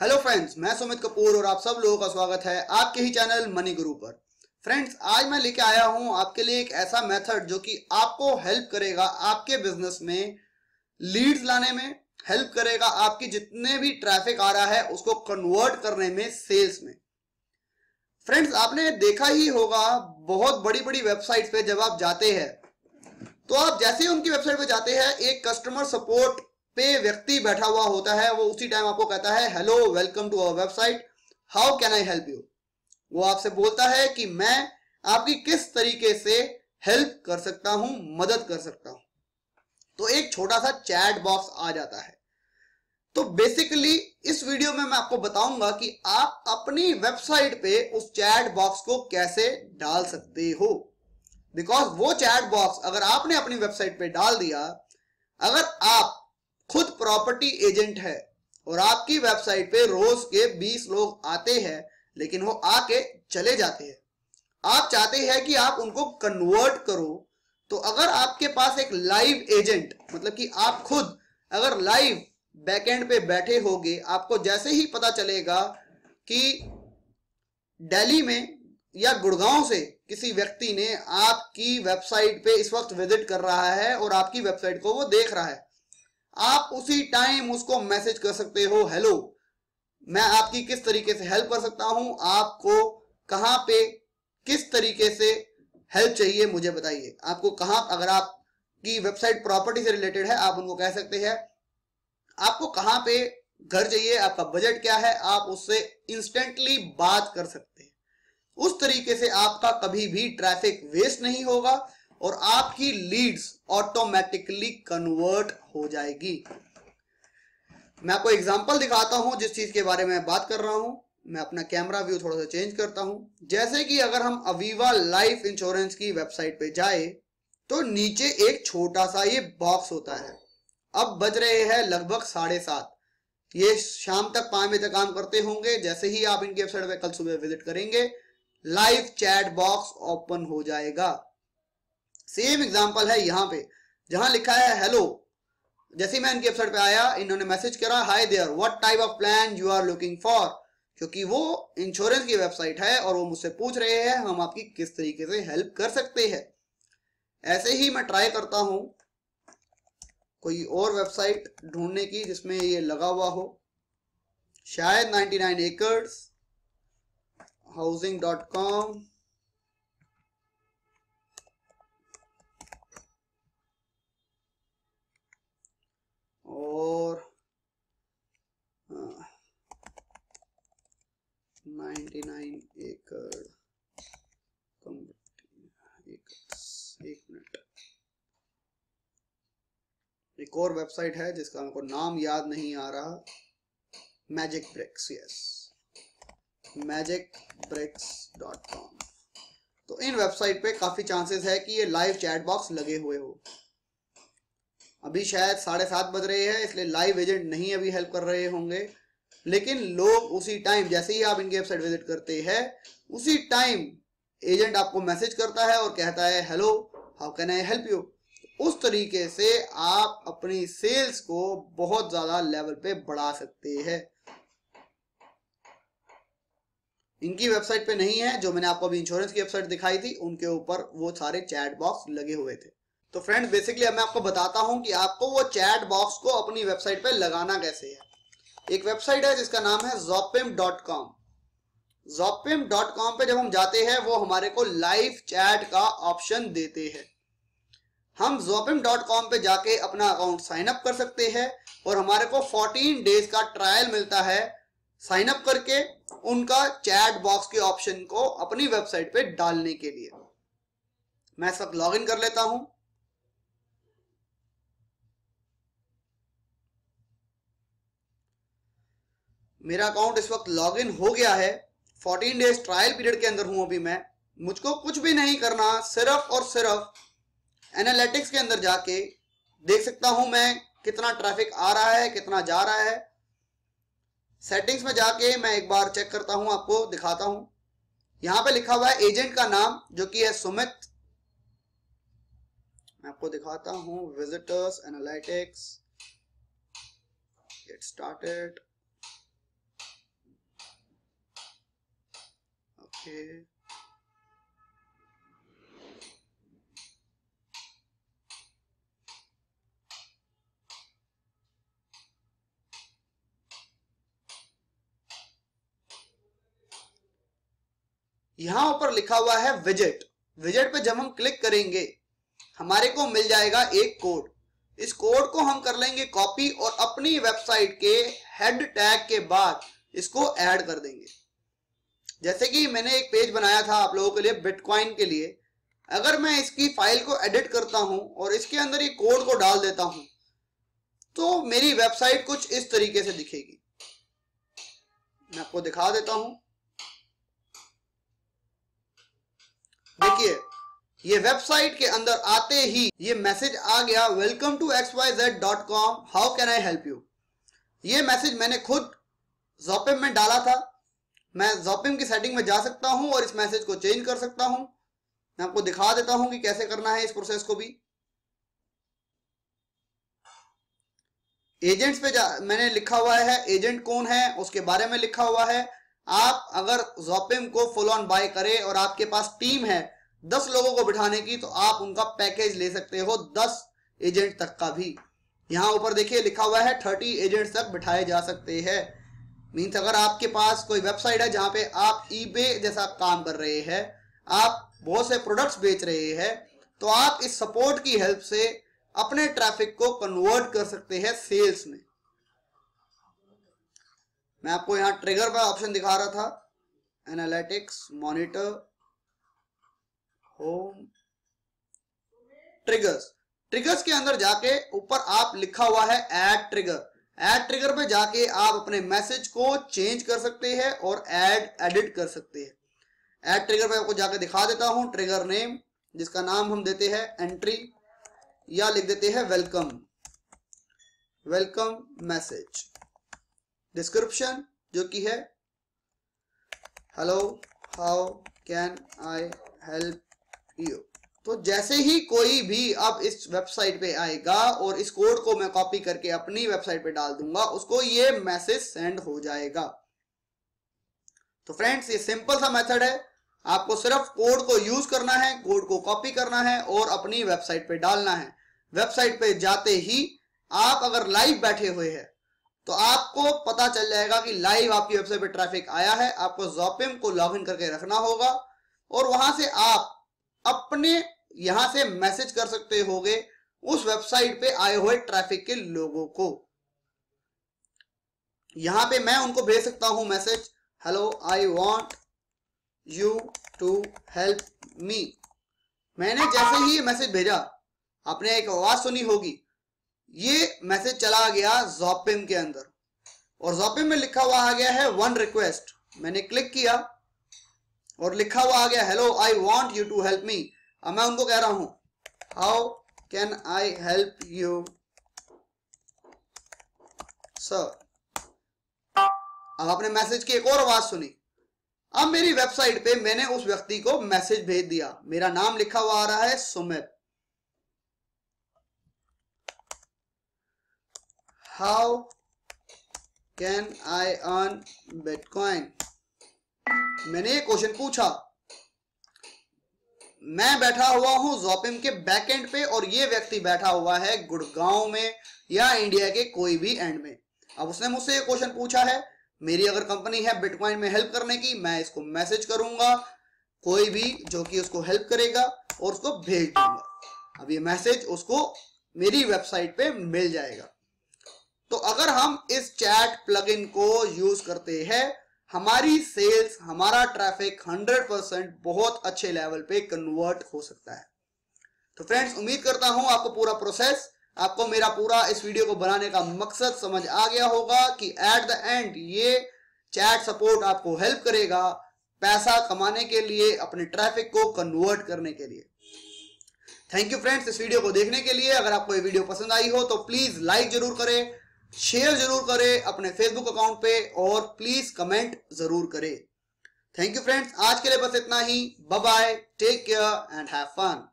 Hello friends, मैं सुमित कपूर और आप सब लोगों का स्वागत है आपके ही चैनल मनी गुरु पर। फ्रेंड्स, आज मैं लेके आया हूं आपके लिए एक ऐसा मेथड जो कि आपको हेल्प करेगा आपके बिजनेस में लीड्स लाने में, हेल्प करेगा आपकी जितने भी ट्रैफिक आ रहा है उसको कन्वर्ट करने में, सेल्स में। फ्रेंड्स, आपने देखा ही होगा बहुत बड़ी बड़ी वेबसाइट्स पे जब आप जाते हैं तो आप जैसे ही उनकी वेबसाइट पे जाते हैं, एक कस्टमर सपोर्ट पे व्यक्ति बैठा हुआ होता है। वो उसी टाइम आपको कहता है, hello, welcome to our website, how can I help you. वो आपसे बोलता है कि मैं आपकी किस तरीके से हेल्प कर सकता हूं, मदद कर सकता हूं। तो एक छोटा सा चैट बॉक्स आ जाता है। तो बेसिकली इस वीडियो में मैं आपको बताऊंगा कि आप अपनी वेबसाइट पे उस चैट बॉक्स को कैसे डाल सकते हो। बिकॉज वो चैट बॉक्स अगर आपने अपनी वेबसाइट पे डाल दिया, अगर आप खुद प्रॉपर्टी एजेंट है और आपकी वेबसाइट पे रोज के 20 लोग आते हैं लेकिन वो आके चले जाते हैं, आप चाहते हैं कि आप उनको कन्वर्ट करो, तो अगर आपके पास एक लाइव एजेंट, मतलब कि आप खुद अगर लाइव बैकएंड पे बैठे होगे, आपको जैसे ही पता चलेगा कि दिल्ली में या गुड़गांव से किसी व्यक्ति ने आपकी वेबसाइट पे इस वक्त विजिट कर रहा है और आपकी वेबसाइट को वो देख रहा है, आप उसी टाइम उसको मैसेज कर सकते हो, हेलो, मैं आपकी किस तरीके से हेल्प कर सकता हूं, आपको कहां पे किस तरीके से हेल्प चाहिए मुझे बताइए। आपको कहां, अगर आपकी वेबसाइट प्रॉपर्टी से रिलेटेड है आप उनको कह सकते हैं आपको कहां पे घर चाहिए, आपका बजट क्या है, आप उससे इंस्टेंटली बात कर सकते हैं। उस तरीके से आपका कभी भी ट्रैफिक वेस्ट नहीं होगा और आपकी लीड्स ऑटोमेटिकली कन्वर्ट हो जाएगी। मैं आपको एग्जांपल दिखाता हूं जिस चीज के बारे में बात कर रहा हूं। मैं अपना कैमरा व्यू थोड़ा सा चेंज करता हूं। जैसे कि अगर हम अवीवा लाइफ इंश्योरेंस की वेबसाइट पे जाए तो नीचे एक छोटा सा ये बॉक्स होता है। अब बज रहे हैं लगभग 7:30। ये शाम तक 5 बजे तक काम करते होंगे। जैसे ही आप इनकी वेबसाइट पे कल सुबह विजिट करेंगे, लाइव चैट बॉक्स ओपन हो जाएगा। सेम एग्जांपल है यहां पे, जहां लिखा है हेलो। जैसे मैं इनकी वेबसाइट पे आया, इन्होंने मैसेज करा, hi there, what type of plan you are looking for. क्योंकि वो इंश्योरेंस की वेबसाइट है और वो मुझसे पूछ रहे हैं हम आपकी किस तरीके से हेल्प कर सकते हैं। ऐसे ही मैं ट्राई करता हूं कोई और वेबसाइट ढूंढने की जिसमें ये लगा हुआ हो। शायद 99 एकर्स, housing.com, और 99 एकड़ एक मिनट, एक और वेबसाइट है जिसका मेरे को नाम याद नहीं आ रहा, मैजिक ब्रिक्स, यस, magicbricks.com। तो इन वेबसाइट पे काफी चांसेस है कि ये लाइव चैट बॉक्स लगे हुए हो। अभी शायद 7:30 बज रहे हैं, इसलिए लाइव एजेंट नहीं अभी हेल्प कर रहे होंगे, लेकिन लोग उसी टाइम, जैसे ही आप इनकी वेबसाइट विजिट करते हैं, उसी टाइम एजेंट आपको मैसेज करता है और कहता है, hello, how can I help you. उस तरीके से आप अपनी सेल्स को बहुत ज्यादा लेवल पे बढ़ा सकते हैं। इनकी वेबसाइट पे नहीं है, जो मैंने आपको अभी इंश्योरेंस की वेबसाइट दिखाई थी उनके ऊपर वो सारे चैट बॉक्स लगे हुए थे। तो फ्रेंड्स, बेसिकली अब मैं आपको बताता हूं कि आपको वो चैट बॉक्स को अपनी वेबसाइट पे लगाना कैसे है। एक वेबसाइट है जिसका नाम है zopim.com। zopim.com पे जब हम जाते हैं वो हमारे को लाइव चैट का ऑप्शन देते हैं। हम zopim.com पे जाके अपना अकाउंट साइन अप कर सकते हैं और हमारे को 14 डेज का ट्रायल मिलता है साइन अप करके उनका चैट बॉक्स के ऑप्शन को अपनी वेबसाइट पे डालने के लिए। मैं इस वक्त लॉग इन कर लेता हूं। मेरा अकाउंट इस वक्त लॉग इन हो गया है। 14 डेज ट्रायल पीरियड के अंदर हूं अभी मैं। मुझको कुछ भी नहीं करना, सिर्फ और सिर्फ एनालिटिक्स के अंदर जाके देख सकता हूं मैं कितना ट्रैफिक आ रहा है, कितना जा रहा है। सेटिंग्स में जाके मैं एक बार चेक करता हूं, आपको दिखाता हूं। यहां पे लिखा हुआ है एजेंट का नाम जो कि है सुमित। मैं आपको दिखाता हूं, विजिटर्स, एनालिटिक्स, गेट स्टार्टेड। यहां ऊपर लिखा हुआ है विजेट। विजेट पे जब हम क्लिक करेंगे हमारे को मिल जाएगा एक कोड। इस कोड को हम कर लेंगे कॉपी और अपनी वेबसाइट के हेड टैग के बाद इसको ऐड कर देंगे। जैसे कि मैंने एक पेज बनाया था आप लोगों के लिए बिटकॉइन के लिए, अगर मैं इसकी फाइल को एडिट करता हूं और इसके अंदर ये कोड को डाल देता हूं तो मेरी वेबसाइट कुछ इस तरीके से दिखेगी। मैं आपको दिखा देता हूं। देखिए ये वेबसाइट के अंदर आते ही ये मैसेज आ गया, welcome to xyz.com, how can I help you. ये मैसेज मैंने खुद ज़ोपिम में डाला था। मैं ज़ोपिम की सेटिंग में जा सकता हूं और इस मैसेज को चेंज कर सकता हूं। मैं आपको दिखा देता हूं कि कैसे करना है इस प्रोसेस को भी। एजेंट्स पे मैंने लिखा हुआ है, एजेंट कौन है उसके बारे में लिखा हुआ है। आप अगर ज़ोपिम को फुल ऑन बाय करें और आपके पास टीम है 10 लोगों को बिठाने की तो आप उनका पैकेज ले सकते हो 10 एजेंट तक का भी। यहां ऊपर देखिए लिखा हुआ है 30 एजेंट्स तक बिठाए जा सकते हैं। मीन्स अगर आपके पास कोई वेबसाइट है जहां पे आप ईबे जैसा काम कर रहे हैं, आप बहुत से प्रोडक्ट्स बेच रहे हैं, तो आप इस सपोर्ट की हेल्प से अपने ट्रैफिक को कन्वर्ट कर सकते हैं सेल्स में। मैं आपको यहां ट्रिगर का ऑप्शन दिखा रहा था, analytics, monitor, home, triggers. Triggers के अंदर जाके ऊपर आप लिखा हुआ है ऐड ट्रिगर। ऐड ट्रिगर पे जाके आप अपने मैसेज को चेंज कर सकते हैं और एडिट कर सकते हैं। ऐड ट्रिगर पे आपको जाके दिखा देता हूं। ट्रिगर नेम, जिसका नाम हम देते हैं एंट्री या लिख देते हैं वेलकम मैसेज। डिस्क्रिप्शन जो कि है hello how can I help you. तो जैसे ही कोई भी अब इस वेबसाइट पे आएगा और इस कोड को मैं कॉपी करके अपनी वेबसाइट पे डाल दूंगा, उसको ये मैसेज सेंड हो जाएगा। तो फ्रेंड्स ये सिंपल सा मेथड है। आपको सिर्फ कोड को यूज करना है, कोड को कॉपी करना है और अपनी वेबसाइट पे डालना है। वेबसाइट पे जाते ही आप अगर लाइव बैठे हुए हैं तो आपको पता चल जाएगा कि लाइव आपकी वेबसाइट पे ट्रैफिक आया है। आपको ज़ोपिम को लॉगिन करके रखना होगा और वहां से आप अपने यहां से मैसेज कर सकते होगे उस वेबसाइट पे आए हुए ट्रैफिक के लोगों को। यहां पे मैं उनको भेज सकता हूं message, hello I want you to help me. मैंने जैसे ही मैसेज भेजा आपने एक आवाज सुनी होगी, ये मैसेज चला गया ज़ोपिम के अंदर और ज़ोपिम में लिखा हुआ आ गया है 1 रिक्वेस्ट। मैंने क्लिक किया और लिखा हुआ आ गया hello I want you to help me. अब मैं उनको कह रहा हूं how can I help you sir. अब आपने मैसेज की एक और आवाज सुनी। अब मेरी वेबसाइट पे मैंने उस व्यक्ति को मैसेज भेज दिया। मेरा नाम लिखा हुआ आ रहा है Sumit. How can I earn bitcoin. मैंने ये क्वेश्चन पूछा। मैं बैठा हुआ हूं ज़ोपिम के बैकएंड पे और ये व्यक्ति बैठा हुआ है गुड़गांव में या इंडिया के कोई भी एंड में। अब उसने मुझसे ये क्वेश्चन पूछा है। मेरी अगर कंपनी है बिटकॉइन में हेल्प करने की, मैं इसको मैसेज करूंगा कोई भी जो कि उसको हेल्प करेगा और उसको भेज दूंगा। अब ये मैसेज उसको मेरी वेबसाइट पे मिल जाएगा। तो अगर हम इस चैट प्लगइन को यूज करते हैं, हमारी सेल्स, हमारा ट्रैफिक 100% बहुत अच्छे लेवल पे कन्वर्ट हो सकता है। तो फ्रेंड्स उम्मीद करता हूं आपको पूरा प्रोसेस, आपको मेरा पूरा इस वीडियो को बनाने का मकसद समझ आ गया होगा कि एट द एंड ये चैट सपोर्ट आपको हेल्प करेगा पैसा कमाने के लिए, अपने ट्रैफिक को कन्वर्ट करने के लिए। थैंक यू फ्रेंड्स इस वीडियो को देखने के लिए। अगर आपको ये वीडियो पसंद आई हो तो प्लीज लाइक जरूर करें, शेयर जरूर करें अपने फेसबुक अकाउंट पे और प्लीज कमेंट जरूर करें। थैंक यू फ्रेंड्स, आज के लिए बस इतना ही। Bye bye, take care and have fun.